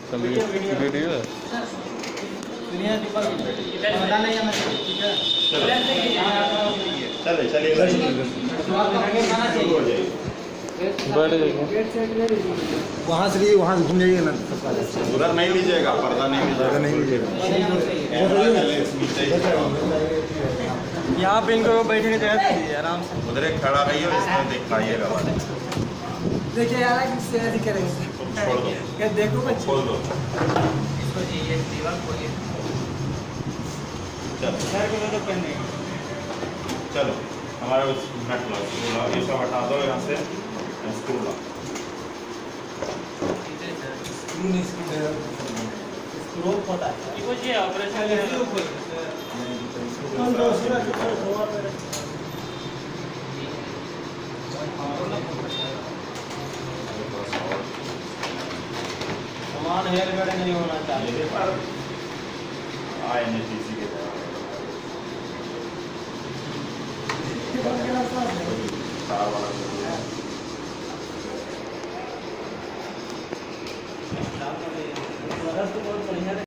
Video चले चलिए वहाँ से लिए वहाँ घूम जाइए ना। उधर नहीं लीजिएगा, पर्दा नहीं लीजिएगा, नहीं लीजिएगा। यहाँ पे इनको बैठने की जगह दीजिए आराम से। उधर एक खड़ा रहिए और इसमें दिखाइएगा। देखिए यार किससे ऐसे करेंगे छोड़ दो, क्या देखो बच्चे खोल दो। इसको ये दीवार खोलिए चलो सर को तो पहने चलो हमारा नट लो, ये सब हटा दो यहाँ से, स्क्रू लो। स्क्रू पता है इसको ये ऑपरेशन सामान हेयर बेड नहीं होना चाहिए पर INTC के तार वाला बहुत बढ़िया